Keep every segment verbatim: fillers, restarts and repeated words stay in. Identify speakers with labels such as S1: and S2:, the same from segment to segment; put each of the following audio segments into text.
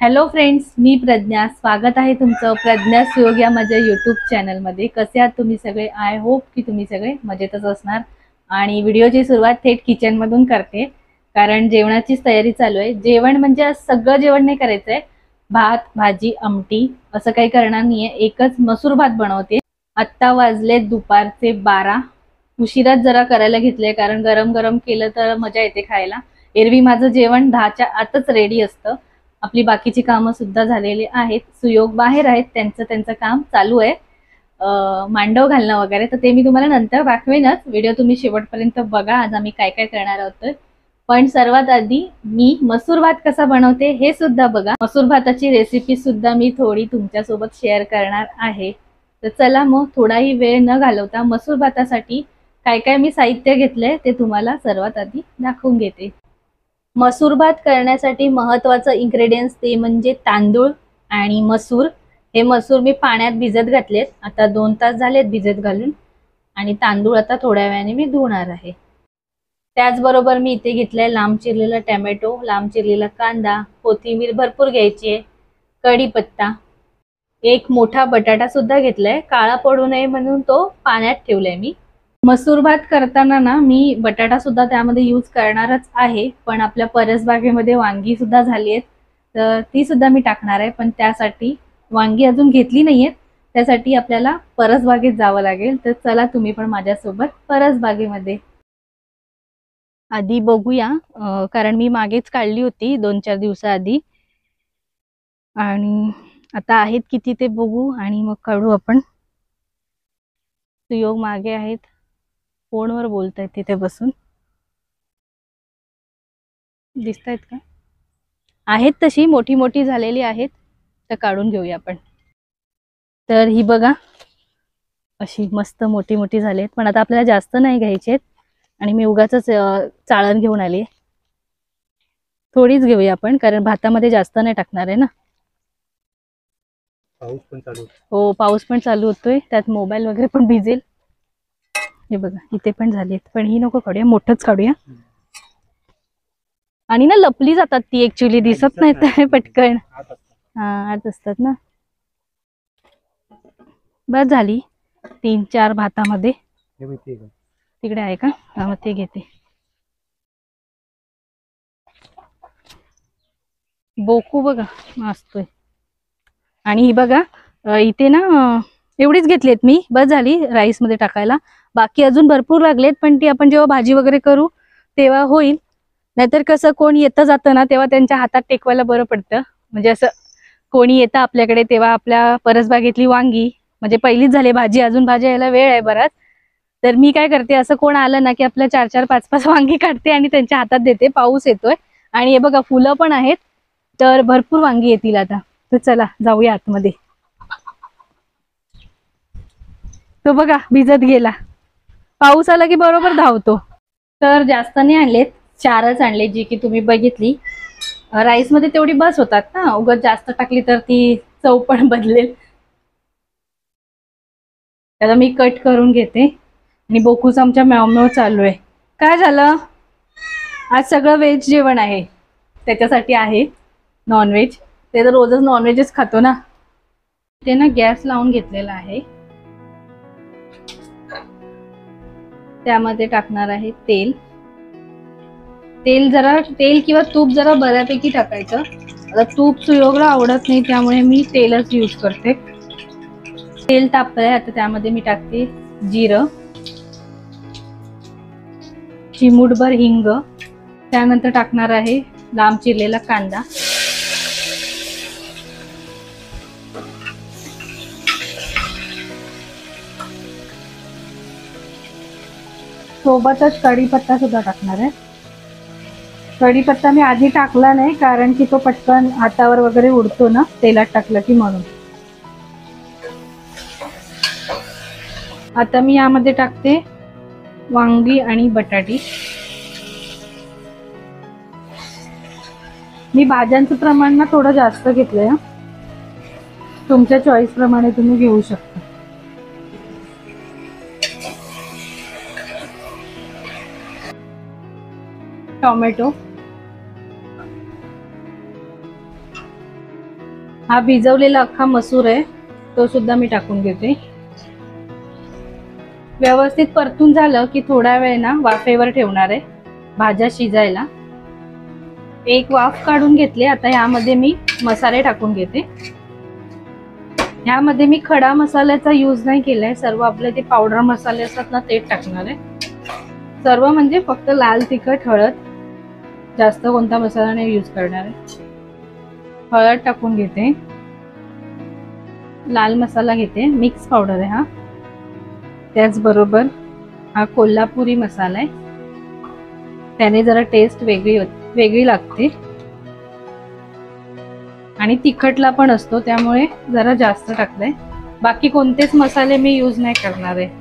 S1: Hello friends, मी प्रज्ञा. स्वागत आहे तुमचं प्रज्ञा सुयोग या माझ्या यूट्यूब चॅनलमध्ये. कसे आहात तुम्ही सगळे? आय होप की तुम्ही सगळे मजेतच असणार. आणि व्हिडिओची सुरुवात थेट किचनमधून करते, कारण जेवणाचीच तयारी चालू आहे. जेवण म्हणजे आज सगळं जेवण नाही करायचंय, भात भाजी आमटी असं काही करणार नाहीये. एकच मसूर भात बनवते. आत्ता वाजले दुपारचे बारा. उशिराच जरा करायला घेतले, कारण गरम गरम केलं तर मजा येते खायला. एरवी माझं जेवण दहाच्या आतच रेडी असतं. आपली बाकीची कामं सुद्धा झालेली आहेत. सुयोग बाहेर आहेत, त्यांचं त्यांचं काम चालू आहे, मांडव घालणं वगैरे. तर ते मी तुम्हाला नंतर दाखवेनच. व्हिडिओ तुम्ही शेवटपर्यंत बघा. आज आम्ही काय काय करणार आहोत. पण सर्वात आधी मी मसूर भात कसा बनवते हे सुद्धा बघा. मसूर भाताची रेसिपी सुद्धा मी थोडी तुमच्यासोबत शेअर करणार आहे. तर चला मग थोडाही वेळ न घालवता मसूर भातासाठी काय काय मी साहित्य घेतलंय ते तुम्हाला सर्वात आधी दाखवून घेते. मसूर भात करण्यासाठी महत्त्वाचं इन्ग्रेडियंट्स ते म्हणजे तांदूळ आणि मसूर. हे मसूर मी पाण्यात भिजत घातलेत. आता दोन तास झालेत भिजत घालून. आणि तांदूळ आता थोड्या वेळाने मी धुणार आहे. त्याचबरोबर मी इथे घेतलाय लांब चिरलेला टोमॅटो, लांब चिरलेला कांदा, कोथिंबीर भरपूर घ्यायची आहे, कढीपत्ता, एक मोठा बटाटा सुद्धा घेतलाय. काळा पडू नये म्हणून तो पाण्यात ठेवलाय मी. मसूर भात करताना ना मी बटाटा सुद्धा त्यामध्ये यूज करणारच आहे, पण आपल्या परसबागेमध्ये वांगी सुद्धा झाली आहेत, तर ती सुद्धा मी टाकणार आहे. पण त्यासाठी वांगी अजून घेतली नाहीयेत, त्यासाठी आपल्याला परसबागेत जावं लागेल. तर चला तुम्ही पण माझ्यासोबत परसबागेमध्ये. आधी बघूया, कारण मी मागेच काढली होती दोन चार दिवसाआधी, आणि आता आहेत किती ते बघू आणि मग काढू आपण. सुयोग मागे आहेत, फोनवर बोलतायत तिथे बसून. दिसतायत का? आहेत तशी मोठी मोठी झालेली आहेत, तर काढून घेऊया आपण. तर ही बघा, अशी मस्त मोठी मोठी झाली आहेत. पण आता आपल्याला जास्त नाही घ्यायचे आहेत, आणि मी उगाच चाळण घेऊन आली. थोडीच घेऊया आपण, कारण भातामध्ये जास्त नाही टाकणार आहे ना.
S2: पाऊस पण चालू
S1: हो, पाऊस पण चालू होतोय, त्यात मोबाईल वगैरे पण भिजेल. हे बघा इथे पण झालीत, पण ही नको काढूया, मोठंच काढूया. आणि ना लपली जातात ती, ऍक्च्युली दिसत नाही तर पटकन. हा, आज असतात ना. बस झाली तीन चार भातामध्ये. तिकडे आहे का? हा, मग ते घेते. बोकू बघा मस्तोय. आणि ही बघा इथे ना एवढीच घेतलीत मी, बस झाली राईस मध्ये टाकायला. बाकी अजून भरपूर लागलेत, पण ती आपण जेव्हा भाजी वगैरे करू तेव्हा होईल. नाहीतर कसं कोण येतं जातं ना, तेव्हा त्यांच्या हातात टेकवायला बरं पडतं. म्हणजे असं कोणी येतं आपल्याकडे तेव्हा आपल्या परसबागेतली वांगी, म्हणजे पहिलीच झाली भाजी, अजून भाजी यायला वेळ आहे बराच. तर मी काय करते, असं कोण आलं ना की आपल्या चार चार पाच पाच वांगी काढते आणि त्यांच्या हातात देते. पाऊस येतोय आणि हे बघा फुलं पण आहेत, तर भरपूर वांगी येतील आता. तर चला जाऊया आतमध्ये. तो बघा भिजत गेला, पाऊस आला की बरोबर धावतो. तर जास्त नाही आणलेत, चारच आणले, जी की तुम्ही बघितली. राईस मध्ये तेवढी बस होतात ना, उगाच जास्त टाकली तर ती चव पण बदलेल. त्याला मी कट करून घेते. आणि बोकूच आमच्या म्याव चालू आहे. काय झालं? आज सगळं व्हेज जेवण आहे, त्याच्यासाठी आहे नॉनव्हेज. ते तर रोजच नॉनव्हेजच खातो ना. ते ना गॅस लावून घेतलेला आहे, त्यामध्ये टाकणार आहे तेल. तेल जरा तेल किंवा तूप जरा बऱ्यापैकी टाकायचं. आता तूप सुयोगला आवडत नाही, त्यामुळे मी तेलच यूज करते. तेल तापतंय, आता त्यामध्ये मी टाकते जिरं, चिमूटभर हिंग, त्यानंतर टाकणार आहे लांब चिरलेला कांदा, सोबतच कढीपत्ता सुद्धा टाकणार आहे. कढीपत्ता मी आधी टाकला नाही, कारण की तो पटकन हातावर वगैरे उडतो ना तेलात टाकलं की, म्हणून. आता मी यामध्ये टाकते वांगी आणि बटाटी. मी भाज्यांचं प्रमाण ना थोडं जास्त घेतलंय, तुमच्या चॉईस प्रमाणे तुम्ही घेऊ शकता. टोमॅटो, हा भिजवलेला अख्खा मसूर आहे, तो सुद्धा मी टाकून घेते। व्यवस्थित परतून झालं की थोडा वेळ ना वाफेवर ठेवणार आहे भाज्या शिजायला। एक वाफ काढून घेतली। आता यामध्ये मी मसाले टाकून घेते। यामध्ये मी खडा मसाल्याचा यूज नाही केलाय, सर्व आपले ते पावडर मसाले असतात ना तेच टाकणार आहे। सर्व म्हणजे फक्त लाल तिखट, हळद, जास्त कोणता मसाला नाही यूज करणार आहे। हळद टाकून घेते, लाल मसाला घेते, मिक्स पावडर आहे हा। त्याचबरोबर हा कोल्हापुरी मसाला आहे, त्याने जरा टेस्ट वेगळी वेगळी लागते आणि तिखटला पण असतो, त्यामुळे जरा जास्त टाकलाय। बाकी कोणतेच मसाले मी यूज नाही करणार आहे।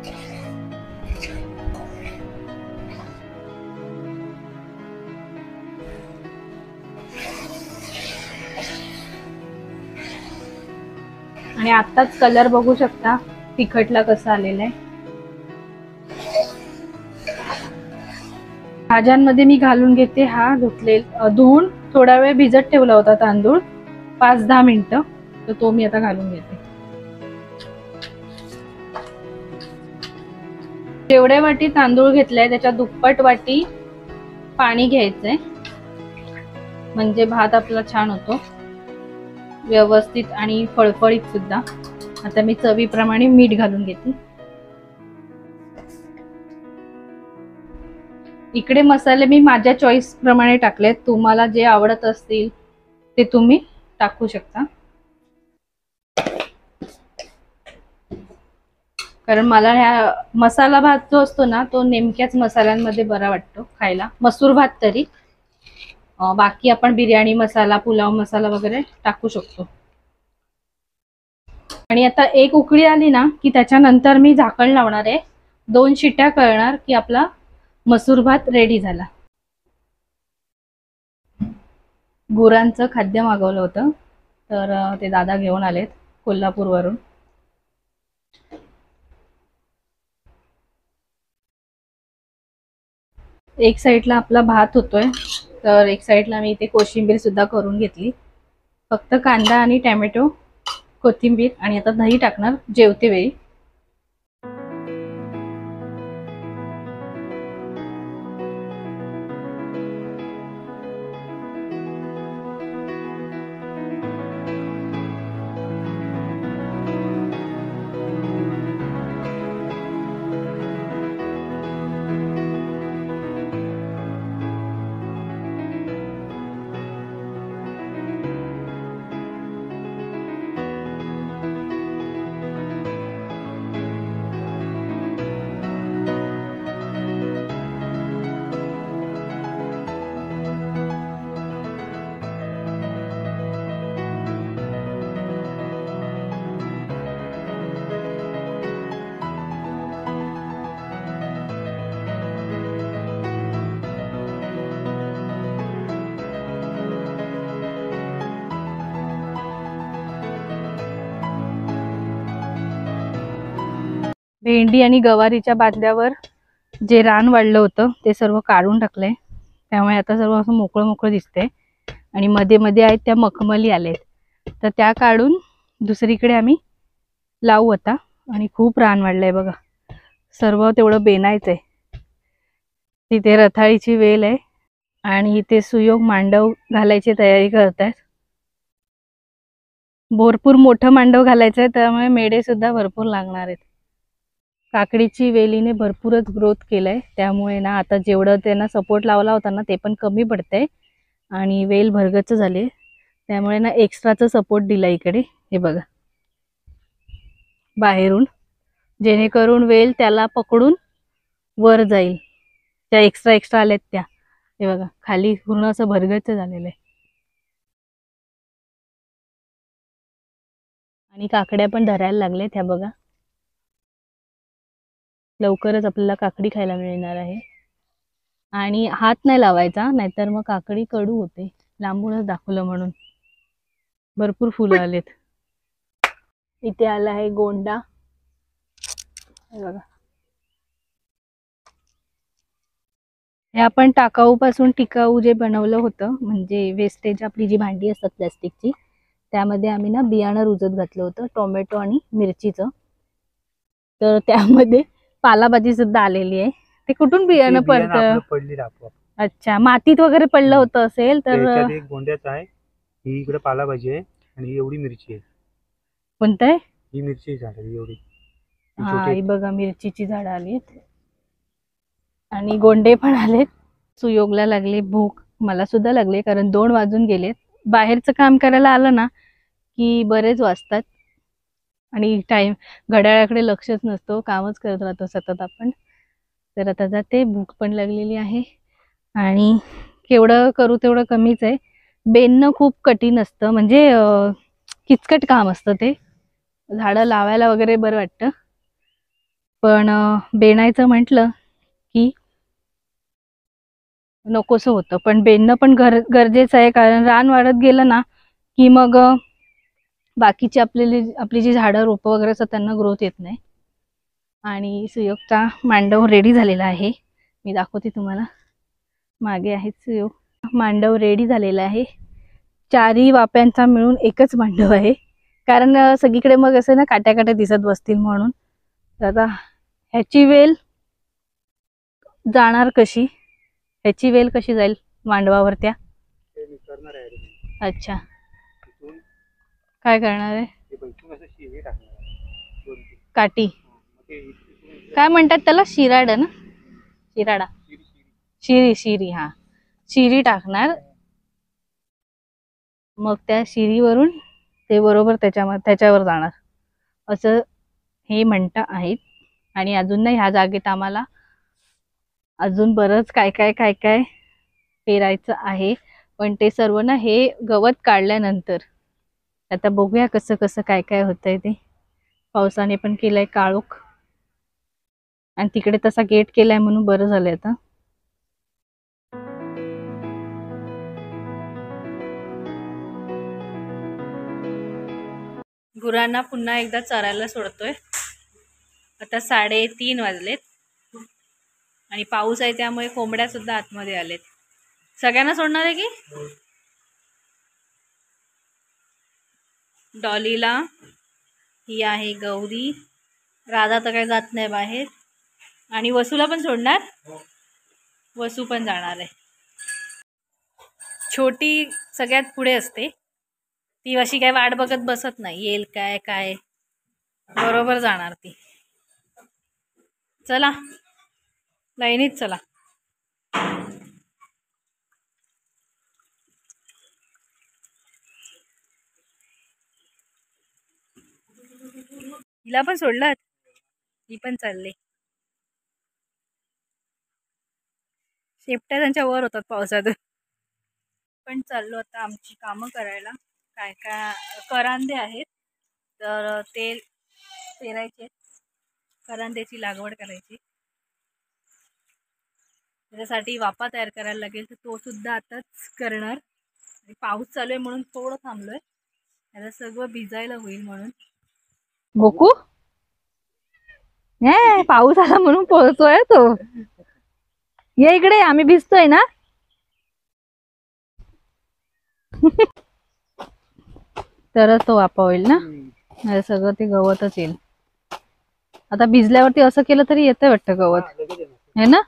S1: आणि आताच कलर बघू शकता तिखटला कसा आलेला आहे। भाज्यांमध्ये मी घालून घेते हा धुतले धुवून थोडा वेळ भिजत ठेवला होता तांदूळ, पाच दहा मिनिटं, तर तो मी आता घालून घेते। जेवढ्या वाटी तांदूळ घेतलाय त्याच्या दुप्पट वाटी पाणी घ्यायचंय, म्हणजे भात आपला छान होतो व्यवस्थित आणि फळफळीत सुद्धा। आता मी चवीप्रमाणे मीठ घालून घेते। इकडे मसाले मी माझ्या चॉईस प्रमाणे टाकलेत, तुम्हाला जे आवडत असतील ते तुम्ही टाकू शकता। कारण मला ह्या मसाला भात जो असतो ना तो नेमक्याच मसाल्यांमध्ये बरा वाटतो खायला, मसूर भात तरी। बाकी आपण बिर्याणी मसाला, पुलाव मसाला वगैरे टाकू शकतो। आणि आता एक उकळी आली ना की त्याच्यानंतर मी झाकण लावणार आहे, दोन शिट्या करणार की आपला मसूर भात रेडी झाला। गुरांचं खाद्य मागवलं होतं, तर ते दादा घेऊन आलेत कोल्हापूरवरून। एक साइडला आपला भात होतोय, तर एक साइडला मी इथे कोशिंबीर सुद्धा करून घेतली। फक्त कांदा आणि टोमॅटो, कोथिंबीर आणि आता दही टाकणार जेवते वेळी। भेंडी आणि गवारीच्या बांध्यावर जे रान वाढलं होतं ते सर्व काढून टाकलंय, त्यामुळे आता सर्व असं मोकळं मोकळं दिसतंय। आणि मध्ये मध्ये आहेत त्या मखमली आलेत, तर त्या काढून दुसरीकडे आम्ही लावू आता। आणि खूप रान वाढलंय बघा, सर्व तेवढं बेनायचंय। तिथे रताळीची वेल आहे आणि इथे सुयोग मांडव घालायची तयारी करतायत। भरपूर मोठं मांडव घालायचंय, त्यामुळे मेढे सुद्धा भरपूर लागणार आहेत। काकडीची वेलीने भरपूरच ग्रोथ केलाय, त्यामुळे ना आता जेवढं त्यांना सपोर्ट लावला होता ना ते पण कमी पडतंय आणि वेल भरगच्च झाले, त्यामुळे ना एक्स्ट्राचा सपोर्ट दिला इकडे, हे बघा बाहेरून, जेणेकरून वेल त्याला पकडून वर जाईल। त्या एक्स्ट्रा एक्स्ट्रा आल्यात त्या, हे बघा खाली पूर्ण असं भरगच्च झालेलं आहे। आणि काकड्या पण धरायला लागल्यात, ह्या बघा लवकरच आपल्याला काकडी खायला मिळणार आहे। आणि हात नाही लावायचा, नाहीतर मग काकडी कडू होते, लांबूनच दाखवलं म्हणून। भरपूर फुलं आलेत। इथे आला आहे गोंडा, हे बघा। हे आपण टाकाऊ पासून टिकाऊ जे बनवलं होतं, म्हणजे वेस्टेज आपली जी भांडी असतात प्लास्टिकची, त्यामध्ये आम्ही ना बियाणं रुजत घातलं होतं टोमॅटो आणि मिरचीचं. तर त्यामध्ये पालाभाजी सुद्धा आलेली आहे. ते कुठून बियाणं पडतं? अच्छा, मातीत वगैरे पडलं होतं असेल तर.
S2: एक गोंड्याचा आहे, ही इकडे पालाभाजी आहे आणि एवढी मिरची आहे.
S1: कोणतं आहे?
S2: ही मिरची झाड एवढी.
S1: हा, ही बघा मिरचीची झाडं आलीत आणि गोंडे पण आलेत. सुयोगला लागली भूक, मला सुद्धा लागली, कारण दोन वाजून गेलेत. बाहेरचं काम करायला आलं ना की बरेच वाजतात आणि टाइम घड्याळाकडे लक्षच नसतो, कामच करत राहतो सतत आपण. तर आता जाते, भूक पण लागलेली आहे आणि केवढं करू तेवढं कमीच आहे. बेनणं खूप कठीण असतं, म्हणजे किचकट काम असतं ते. झाडं लावायला वगैरे बरं वाटतं, पण बेणायचं म्हटलं की नकोसं होतं. पण बेनणं पण गर गरजेचं आहे, कारण रान वाढत गेलं ना की मग बाकीची आपली आपली जी झाडं रोपं वगैरे असतात त्यांना ग्रोथ येत नाही. आणि सुयोगचा मांडव रेडी झालेला आहे, मी दाखवते तुम्हाला. मागे आहेत सुयोग. मांडव रेडी झालेला आहे. चारही वाप्यांचा मिळून एकच मांडव आहे, कारण सगळीकडे मग असं ना काट्या काट्या दिसत बसतील म्हणून. तर आता ह्याची वेल जाणार कशी, ह्याची वेल कशी जाईल मांडवावर त्या? अच्छा, काय करणार आहे? काठी काय म्हणतात त्याला? शिराडा ना? शिराडा, शिरी शिरी हा, शिरी टाकणार. मग त्या शिरीवरून ते बरोबर त्याच्या त्याच्यावर जाणार असं हे म्हणता आहेत. आणि अजून ना ह्या जागेत आम्हाला अजून बरंच काय काय काय काय पेरायचं आहे, पण ते सर्व ना हे गवत काढल्यानंतर. आता बघूया कसं कसं काय काय होतंय ते. पावसाने पण केलंय काळोख आणि तिकडे तसा गेट केलाय म्हणून बरं झालंय. आता गुरांना पुन्हा एकदा चरायला सोडतोय. आता साडेतीन वाजलेत आणि पाऊस आहे त्यामुळे कोंबड्या सुद्धा आतमध्ये आलेत. सगळ्यांना सोडणार आहे की? डॉलीला, ही आहे गौरी, राधा तर काही जात नाही बाहेर, आणि वसूला पण सोडणार. वसू पण जाणार आहे. छोटी सगळ्यात पुढे असते, ती अशी काय वाट बघत बसत नाही, येईल काय काय, बरोबर जाणार ती. चला लाईनीत चला. हिला पण सोडलं, ही पण चालली. शेपट्या त्यांच्या वर होतात पावसात. पण चाललो आता आमची कामं करायला. काय काय करांदे आहेत तर ते पेरायचे, करांद्याची लागवड करायची. त्याच्यासाठी वापा तयार करायला लागेल, तर तो सुद्धा आताच करणार. आणि पाऊस चालू आहे म्हणून थोडं थांबलोय, त्याला सगळं भिजायला होईल म्हणून. बोकू हे पाऊस आला म्हणून पळतोय तो. ये इकडे, आम्ही भिजतोय ना. तरच तो वापा होईल ना, नाही सगळं ते गवतच येईल. आता भिजल्यावरती असं केलं तरी येतंय वाटतं गवत, है ना.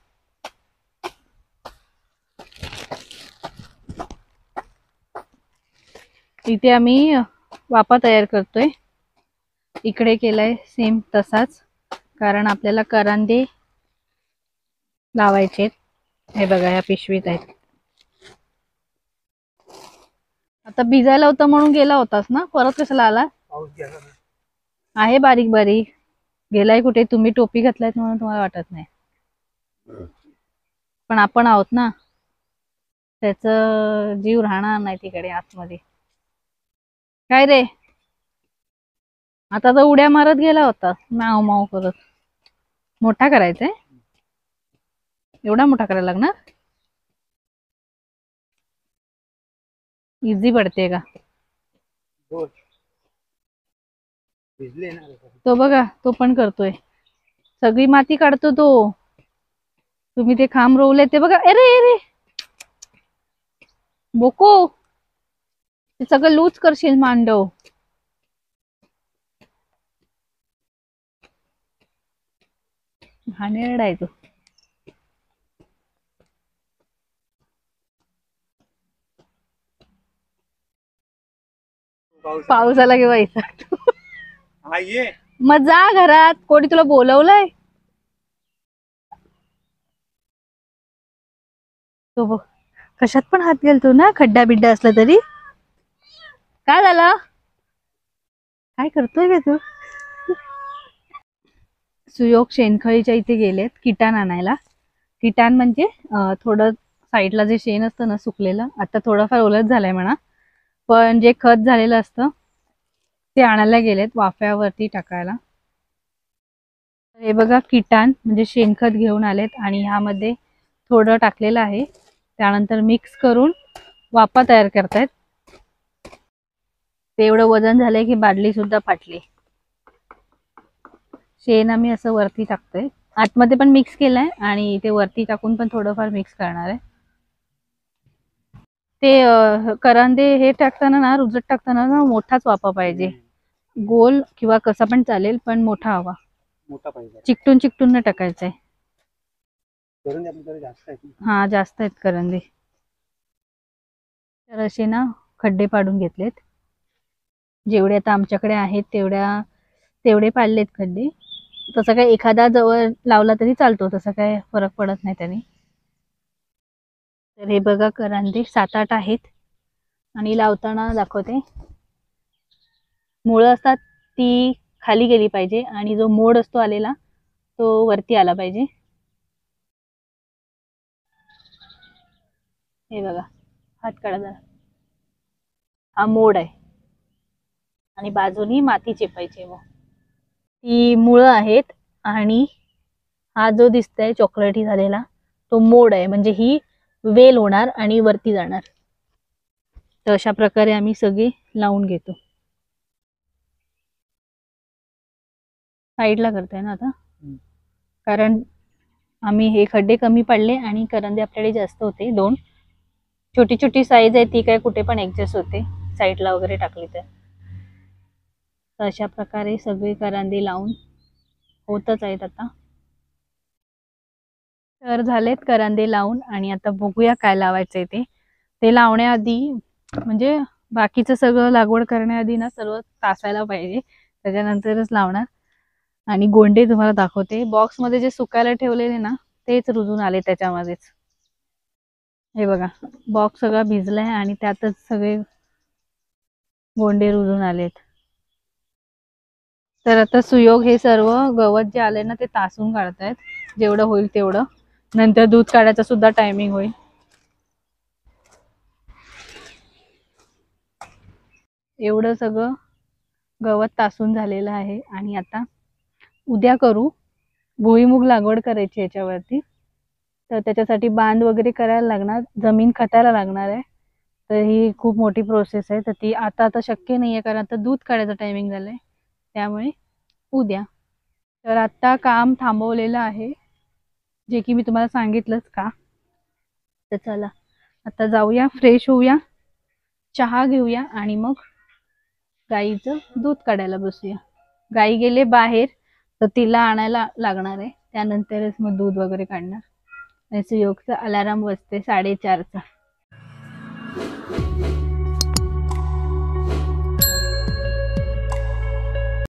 S1: इथे आम्ही वापा तयार करतोय, इकडे केलाय सेम तसाच, कारण आपल्याला करांदे लावायचे. हे बघा ह्या पिशवीत आहेत. आता भिजायला होतं म्हणून गेला होतास ना, परत कशाला आला? आहे बारीक बारीक. गेलाय कुठे? तुम्ही टोपी घातलायत म्हणून तुम्हाला वाटत नाही, पण आपण आहोत ना, त्याचं जीव राहणार नाही तिकडे आतमध्ये. काय रे, आता तर उड्या मारत गेला होता, माव माव करत. मोठा करायचंय, एवढा मोठा करायला लागणार. इझी पडते का? तो बघा, तो पण करतोय, सगळी माती काढतो तो. तुम्ही ते खांब रोवले ते बघा. अरे अरे बोको, ते सगळं लूज करशील मांडव. घाणेरडा आहे तो. पाऊस आला की वैतागतो.
S2: हा ये.
S1: मग जा घरात, कोणी तुला बोलवलंय? तो बघ कशात पण हात घालतो ना, खड्डा बिड्डा असला तरी. काय झालं? काय करतोय का तू? सुयोग शेणखळीच्या इथे गेलेत किटाण आणायला. किटाण म्हणजे अं, थोडं साईडला जे शेण असतं ना सुकलेलं, आता थोडंफार ओलत झालंय म्हणा, पण जे खत झालेलं असतं ते आणायला गेलेत वाफ्यावरती टाकायला. हे बघा किटाण म्हणजे शेणखत घेऊन आलेत आणि ह्यामध्ये थोडं टाकलेलं आहे. त्यानंतर मिक्स करून वाफा तयार करतायत. ते एवढं वजन झालंय की बादली सुद्धा फाटली. शेण आम्ही असं वरती टाकतोय, आतमध्ये पण मिक्स केलंय आणि ते वरती टाकून पण थोडंफार मिक्स करणार आहे. ते करंदे हे टाकताना ना, रुजत टाकताना ना मोठाच वाफा पाहिजे. गोल किंवा कसा पण चालेल, पण मोठा हवा.
S2: मोठा पाहिजे.
S1: चिकटून चिकटून न टाकायचंय.
S2: करंदे आपल्याकडे जास्त आहेत.
S1: हा जास्त आहेत करंदे. तर असे ना खड्डे पाडून घेतलेत. जेवढे आता आमच्याकडे आहेत तेवढ्या तेवढे पाडलेत खड्डे. तसं काय एखादा जवळ लावला तरी चालतो, तसं काय फरक पडत नाही त्याने. तर हे बघा करंदे सात आठ आहेत आणि लावताना दाखवते. मुळं असतात ती खाली गेली पाहिजे आणि जो मोड असतो आलेला तो वरती आला पाहिजे. हे बघा हात काढा जरा, हा मोड आहे आणि बाजूनी माती चेपायची. मग ती मुळं आहेत आणि हा जो दिसतोय चॉकलेटी झालेला तो मोड आहे, म्हणजे ही वेल होणार आणि वरती जाणार. तर अशा प्रकारे आम्ही सगळे लावून घेतो. साईडला करताय ना आता, कारण आम्ही हे खड्डे कमी पडले आणि करंदे आपल्याकडे जास्त होते. दोन छोटी छोटी साईज आहे, ती काय कुठे पण ऍडजस्ट होते साईडला वगैरे टाकली तर. अशा प्रकारे सगळे करंदे लावून होतच आहेत आता. तर झालेत करंदे लावून आणि आता बघूया काय लावायचंय ते. ते लावण्याआधी म्हणजे बाकीचं सगळं लागवड करण्याआधी ना सर्व तासायला पाहिजे, त्याच्यानंतरच लावणार. आणि गोंडे तुम्हाला दाखवते. बॉक्स मध्ये जे सुकायला ठेवलेले ना तेच रुजून आले त्याच्यामध्येच. हे बघा बॉक्स सगळा भिजलाय आणि त्यातच सगळे गोंडे रुजून आलेत. तर आता सुयोग हे सर्व गवत जे आले ना ते तासून काढतायत, जेवढं होईल तेवढं. नंतर दूध काढायचा सुद्धा टायमिंग होईल. एवढं सगळं गवत तासून झालेलं आहे आणि आता उद्या करू. भुईमुग लागवड करायची याच्यावरती, तर त्याच्यासाठी बांध वगैरे करायला लागणार, जमीन खतायला लागणार आहे. तर ही खूप मोठी प्रोसेस आहे, तर ती आता आता शक्य नाही आहे, कारण आता दूध काढायचं टायमिंग झालंय, त्यामुळे उद्या. तर आता काम थांबवलेलं आहे, जे की मी तुम्हाला सांगितलंच का. तर चला आता जाऊया, फ्रेश होऊया, चहा घेऊया आणि मग गाईचं दूध काढायला बसूया. गाई गेले बाहेर, तर तिला आणायला लागणार आहे, त्यानंतरच मग दूध वगैरे काढणार. सुयोगचा अलाराम वाजते साडेचारचा.